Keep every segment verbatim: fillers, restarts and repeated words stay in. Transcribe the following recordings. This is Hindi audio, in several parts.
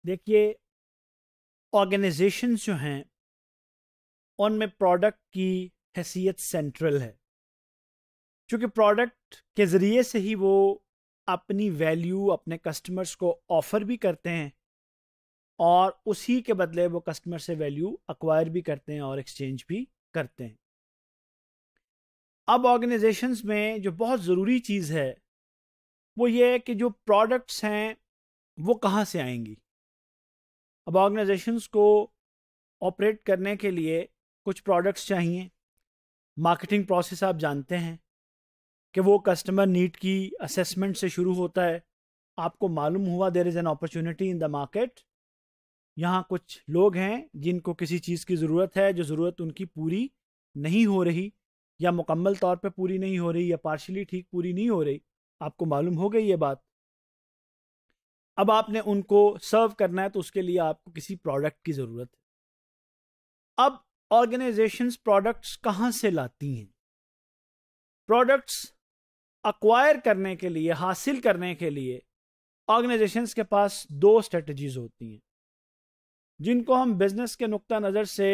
देखिए, ऑर्गेनाइजेशंस जो हैं उनमें प्रोडक्ट की हैसियत सेंट्रल है, क्योंकि प्रोडक्ट के ज़रिए से ही वो अपनी वैल्यू अपने कस्टमर्स को ऑफ़र भी करते हैं और उसी के बदले वो कस्टमर से वैल्यू अक्वायर भी करते हैं और एक्सचेंज भी करते हैं। अब ऑर्गेनाइजेशंस में जो बहुत ज़रूरी चीज़ है वो ये है कि जो प्रोडक्ट्स हैं वो कहाँ से आएंगी। अब ऑर्गेनाइजेशंस को ऑपरेट करने के लिए कुछ प्रोडक्ट्स चाहिए। मार्केटिंग प्रोसेस आप जानते हैं कि वो कस्टमर नीड की असेसमेंट से शुरू होता है। आपको मालूम हुआ there is an opportunity in the market, यहाँ कुछ लोग हैं जिनको किसी चीज़ की ज़रूरत है, जो ज़रूरत उनकी पूरी नहीं हो रही या मुकम्मल तौर पे पूरी नहीं हो रही या पार्शली ठीक पूरी नहीं हो रही। आपको मालूम हो गई ये बात। अब आपने उनको सर्व करना है तो उसके लिए आपको किसी प्रोडक्ट की ज़रूरत है। अब ऑर्गेनाइजेशंस प्रोडक्ट्स कहाँ से लाती हैं? प्रोडक्ट्स अक्वायर करने के लिए, हासिल करने के लिए ऑर्गेनाइजेशंस के पास दो स्ट्रेटजीज होती हैं, जिनको हम बिजनेस के नुक्ता नज़र से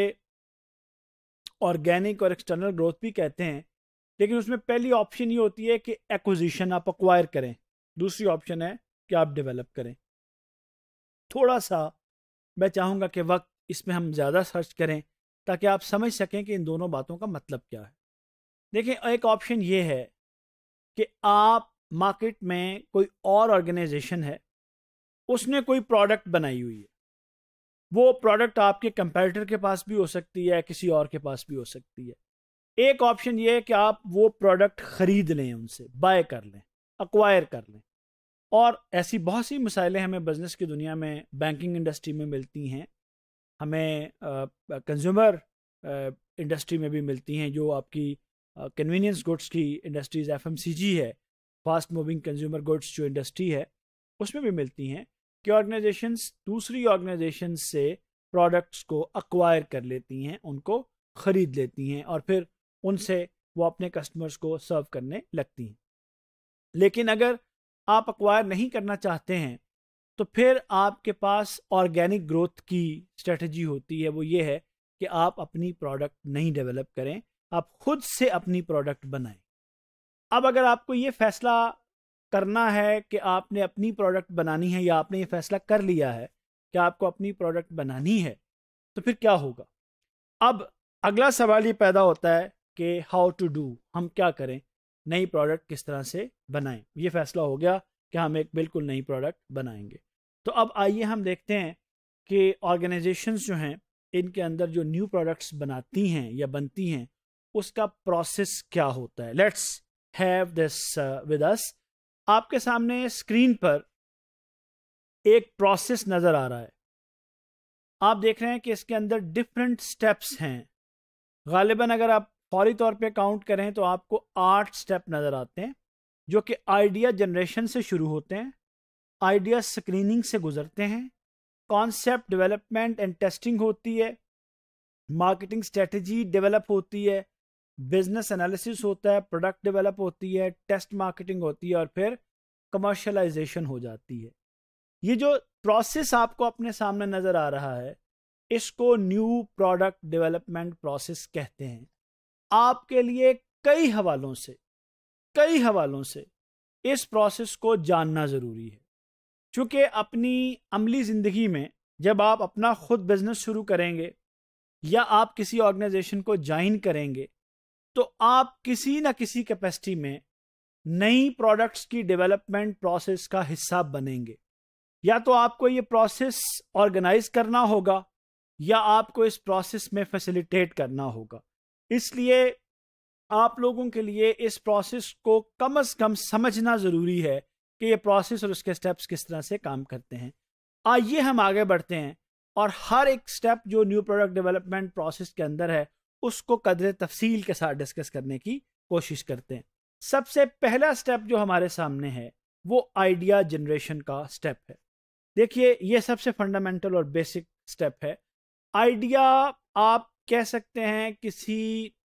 ऑर्गेनिक और एक्सटर्नल ग्रोथ भी कहते हैं। लेकिन उसमें पहली ऑप्शन ये होती है कि एक्विजिशन, आप अक्वायर करें। दूसरी ऑप्शन है कि आप डेवलप करें। थोड़ा सा मैं चाहूँगा कि वक्त इसमें हम ज़्यादा सर्च करें ताकि आप समझ सकें कि इन दोनों बातों का मतलब क्या है। देखिए, एक ऑप्शन ये है कि आप मार्केट में कोई और ऑर्गेनाइजेशन है, उसने कोई प्रोडक्ट बनाई हुई है। वो प्रोडक्ट आपके कंपैरेटर के पास भी हो सकती है, किसी और के पास भी हो सकती है। एक ऑप्शन ये है कि आप वो प्रोडक्ट खरीद लें, उनसे बाय कर लें, अक्वायर कर लें। और ऐसी बहुत सी मिसाइलें हमें बिजनेस की दुनिया में, बैंकिंग इंडस्ट्री में मिलती हैं, हमें कंज्यूमर इंडस्ट्री में भी मिलती हैं, जो आपकी कन्वीनियंस गुड्स की इंडस्ट्रीज एफएमसीजी है, फास्ट मूविंग कंज्यूमर गुड्स जो इंडस्ट्री है, उसमें भी मिलती हैं कि ऑर्गेनाइजेशंस दूसरी ऑर्गेनाइजेशंस से प्रोडक्ट्स को अक्वायर कर लेती हैं, उनको ख़रीद लेती हैं और फिर उनसे वो अपने कस्टमर्स को सर्व करने लगती हैं। लेकिन अगर आप अक्वायर नहीं करना चाहते हैं तो फिर आपके पास ऑर्गेनिक ग्रोथ की स्ट्रेटजी होती है। वो ये है कि आप अपनी प्रोडक्ट नहीं डेवलप करें, आप खुद से अपनी प्रोडक्ट बनाएं। अब अगर आपको ये फैसला करना है कि आपने अपनी प्रोडक्ट बनानी है, या आपने ये फैसला कर लिया है कि आपको अपनी प्रोडक्ट बनानी है, तो फिर क्या होगा? अब अगला सवाल ये पैदा होता है कि हाउ टू डू, हम क्या करें, नई प्रोडक्ट किस तरह से बनाएं। ये फैसला हो गया कि हम एक बिल्कुल नई प्रोडक्ट बनाएंगे। तो अब आइए हम देखते हैं कि ऑर्गेनाइजेशंस जो हैं, इनके अंदर जो न्यू प्रोडक्ट्स बनाती हैं या बनती हैं, उसका प्रोसेस क्या होता है। Let's have this with us. आपके सामने स्क्रीन पर एक प्रोसेस नज़र आ रहा है। आप देख रहे हैं कि इसके अंदर डिफरेंट स्टेप्स हैं। गालिबन अगर आप फौरी तौर पे काउंट करें तो आपको आठ स्टेप नज़र आते हैं, जो कि आइडिया जनरेशन से शुरू होते हैं, आइडिया स्क्रीनिंग से गुजरते हैं, कॉन्सेप्ट डेवलपमेंट एंड टेस्टिंग होती है, मार्केटिंग स्ट्रेटजी डेवलप होती है, बिजनेस एनालिसिस होता है, प्रोडक्ट डेवलप होती है, टेस्ट मार्केटिंग होती है और फिर कमर्शलाइजेशन हो जाती है। ये जो प्रोसेस आपको अपने सामने नज़र आ रहा है, इसको न्यू प्रोडक्ट डेवलपमेंट प्रोसेस कहते हैं। आपके लिए कई हवालों से कई हवालों से इस प्रोसेस को जानना ज़रूरी है, क्योंकि अपनी अमली ज़िंदगी में जब आप अपना खुद बिजनेस शुरू करेंगे या आप किसी ऑर्गेनाइजेशन को ज्वाइन करेंगे, तो आप किसी न किसी कैपेसिटी में नई प्रोडक्ट्स की डेवलपमेंट प्रोसेस का हिस्सा बनेंगे। या तो आपको ये प्रोसेस ऑर्गेनाइज करना होगा या आपको इस प्रोसेस में फैसिलिटेट करना होगा। इसलिए आप लोगों के लिए इस प्रोसेस को कम से कम समझना ज़रूरी है कि ये प्रोसेस और उसके स्टेप्स किस तरह से काम करते हैं। आइए हम आगे बढ़ते हैं और हर एक स्टेप जो न्यू प्रोडक्ट डेवलपमेंट प्रोसेस के अंदर है, उसको कदर तफसील के साथ डिस्कस करने की कोशिश करते हैं। सबसे पहला स्टेप जो हमारे सामने है वो आइडिया जनरेशन का स्टेप है। देखिए, ये सबसे फंडामेंटल और बेसिक स्टेप है। आइडिया, आप कह सकते हैं किसी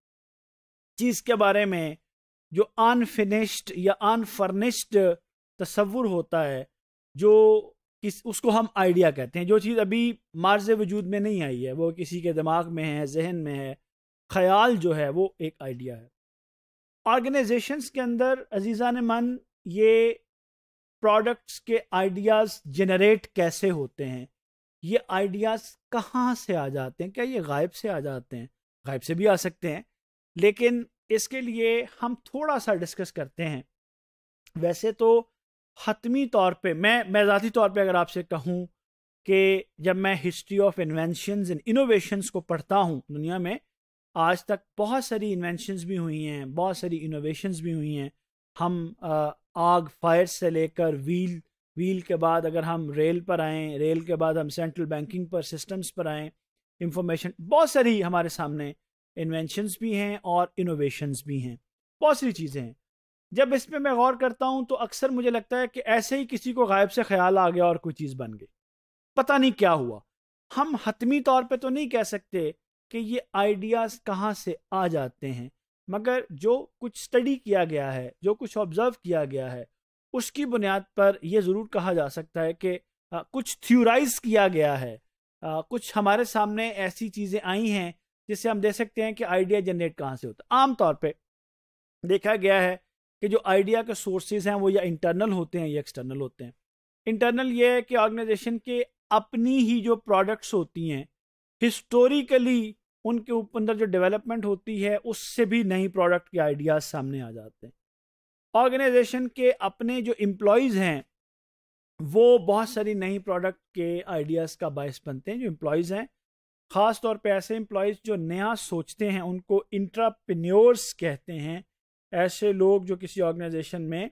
चीज़ के बारे में जो अनफिनिश्ड या अनफर्निश्ड तस्वुर होता है, जो किस उसको हम आइडिया कहते हैं। जो चीज़ अभी मार्ज़ वजूद में नहीं आई है, वो किसी के दिमाग में है, जहन में है, ख्याल जो है वो एक आइडिया है। ऑर्गेनाइजेशंस के अंदर अजीज़ा ने मन ये प्रोडक्ट्स के आइडियाज़ जनरेट कैसे होते हैं, ये आइडियाज़ कहाँ से आ जाते हैं? क्या ये गायब से आ जाते हैं? गायब से भी आ सकते हैं, लेकिन इसके लिए हम थोड़ा सा डिस्कस करते हैं। वैसे तो हतमी तौर पे मैं मैं ज़ाती तौर पे अगर आपसे कहूँ कि जब मैं history of inventions and innovations को पढ़ता हूँ, दुनिया में आज तक बहुत सारी इन्वेंशंस भी हुई हैं, बहुत सारी इनोवेशंस भी हुई हैं। हम आ, आग फायर से लेकर व्हील व्हील के बाद अगर हम रेल पर आएँ, रेल के बाद हम सेंट्रल बैंकिंग पर सिस्टम्स पर आएँ, इंफॉर्मेशन, बहुत सारी हमारे सामने इन्वेंशंस भी हैं और इनोवेशंस भी हैं, बहुत सारी चीज़ें हैं। जब इस पर मैं गौर करता हूँ तो अक्सर मुझे लगता है कि ऐसे ही किसी को गायब से ख्याल आ गया और कोई चीज़ बन गई, पता नहीं क्या हुआ। हम हतमी तौर पे तो नहीं कह सकते कि ये आइडियाज़ कहाँ से आ जाते हैं, मगर जो कुछ स्टडी किया गया है, जो कुछ ऑब्ज़र्व किया गया है, उसकी बुनियाद पर यह ज़रूर कहा जा सकता है कि आ, कुछ थ्योराइज किया गया है, आ, कुछ हमारे सामने ऐसी चीज़ें आई हैं जिससे हम देख सकते हैं कि आइडिया जनरेट कहाँ से होता है। आम तौर पे देखा गया है कि जो आइडिया के सोर्सेज हैं वो या इंटरनल होते हैं या एक्सटर्नल होते हैं। इंटरनल ये है कि ऑर्गेनाइजेशन के अपनी ही जो प्रोडक्ट्स होती हैं, हिस्टोरिकली उनके अंदर जो डेवलपमेंट होती है उससे भी नई प्रोडक्ट के आइडियाज़ सामने आ जाते हैं। ऑर्गेनाइजेशन के अपने जो एम्प्लॉयज़ हैं वो बहुत सारी नई प्रोडक्ट के आइडियाज़ का बायस बनते हैं। जो एम्प्लॉयज़ हैं, ख़ास तौर पे ऐसे एम्प्लॉयज़ जो नया सोचते हैं, उनको इंट्राप्रेन्योर्स कहते हैं। ऐसे लोग जो किसी ऑर्गेनाइजेशन में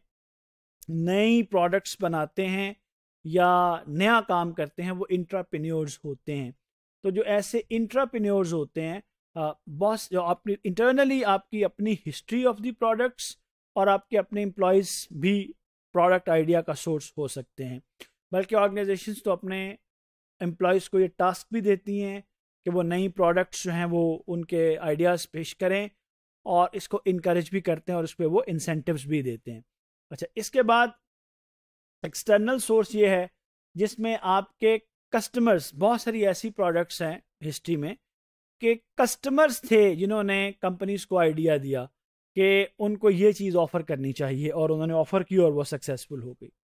नई प्रोडक्ट्स बनाते हैं या नया काम करते हैं, वो इंट्राप्रेन्योर्स होते हैं। तो जो ऐसे इंट्राप्रेन्योर्स होते हैं, बॉस जो अपनी इंटरनली आपकी अपनी हिस्ट्री ऑफ द प्रोडक्ट्स और आपके अपने एम्प्लॉयज़ भी प्रोडक्ट आइडिया का सोर्स हो सकते हैं। बल्कि ऑर्गेनाइजेशंस तो अपने एम्प्लॉयज़ को ये टास्क भी देती हैं कि वो नई प्रोडक्ट्स जो हैं वो उनके आइडियाज़ पेश करें और इसको इनकरेज भी करते हैं और उस पर वो इंसेंटिव्स भी देते हैं। अच्छा, इसके बाद एक्सटर्नल सोर्स ये है जिसमें आपके कस्टमर्स, बहुत सारी ऐसी प्रोडक्ट्स हैं हिस्ट्री में कि कस्टमर्स थे जिन्होंने कंपनीज़ को आइडिया दिया कि उनको ये चीज़ ऑफ़र करनी चाहिए और उन्होंने ऑफ़र की और वो सक्सेसफुल हो गई।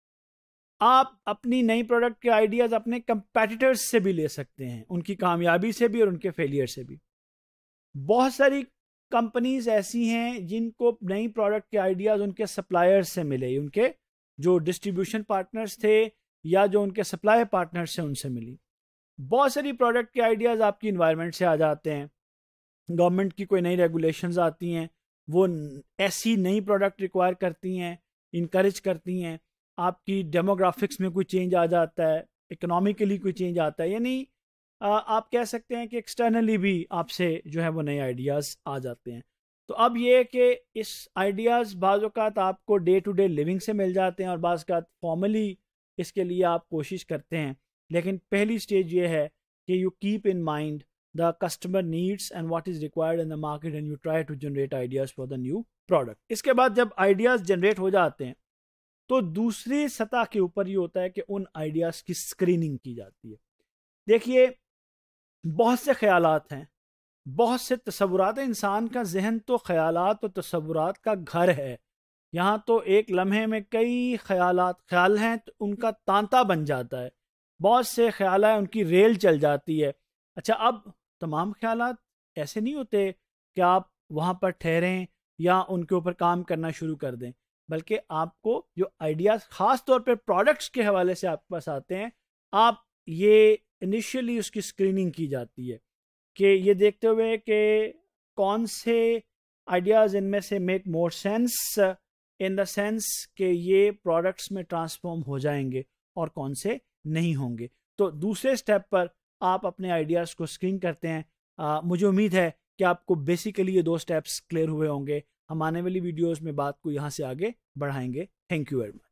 आप अपनी नई प्रोडक्ट के आइडियाज़ अपने कंपेटिटर्स से भी ले सकते हैं, उनकी कामयाबी से भी और उनके फेलियर से भी। बहुत सारी कंपनीज ऐसी हैं जिनको नई प्रोडक्ट के आइडियाज़ उनके सप्लायर्स से मिले, उनके जो डिस्ट्रीब्यूशन पार्टनर्स थे या जो उनके सप्लाई पार्टनर्स से उनसे मिली। बहुत सारी प्रोडक्ट के आइडियाज़ आपकी इन्वायरमेंट से आ जाते हैं। गवर्नमेंट की कोई नई रेगुलेशंस आती हैं, वो ऐसी नई प्रोडक्ट रिक्वायर करती हैं, इनकरेज करती हैं। आपकी डेमोग्राफिक्स में कोई चेंज आ जाता है, इकोनॉमिकली कोई चेंज आता है, यानी आप कह सकते हैं कि एक्सटर्नली भी आपसे जो है वो नए आइडियाज़ आ जाते हैं। तो अब ये है कि इस आइडियाज़ बाज़ औक़ात आपको डे टू डे लिविंग से मिल जाते हैं और बाज़ औक़ात फॉर्मली इसके लिए आप कोशिश करते हैं। लेकिन पहली स्टेज ये है कि you keep in mind the customer needs and what is required in the market and you try to generate ideas for the new product. इसके बाद जब आइडियाज़ जनरेट हो जाते हैं तो दूसरी सतह के ऊपर ये होता है कि उन आइडियाज़ की स्क्रीनिंग की जाती है। देखिए, बहुत से ख्यालात हैं, बहुत से तसव्वुरात हैं। इंसान का जहन तो ख्यालात और तसव्वुरात का घर है। यहाँ तो एक लम्हे में कई ख्यालात ख्याल हैं तो उनका तांता बन जाता है। बहुत से ख्याल हैं, उनकी रेल चल जाती है। अच्छा, अब तमाम ख्यालात ऐसे नहीं होते कि आप वहाँ पर ठहरें या उनके ऊपर काम करना शुरू कर दें, बल्कि आपको जो आइडियाज़ ख़ास तौर पर प्रोडक्ट्स के हवाले से आपके पास आते हैं, आप ये इनिशियली उसकी स्क्रीनिंग की जाती है कि ये देखते हुए कि कौन से आइडियाज़ इनमें से make more sense in the sense कि ये प्रोडक्ट्स में ट्रांसफॉर्म हो जाएंगे और कौन से नहीं होंगे। तो दूसरे स्टेप पर आप अपने आइडियाज़ को स्क्रीन करते हैं। आ, मुझे उम्मीद है कि आपको बेसिकली ये दो स्टेप्स क्लियर हुए होंगे। हम आने वाली वीडियोज़ में बात को यहाँ से आगे बढ़ाएंगे। Thank you very much.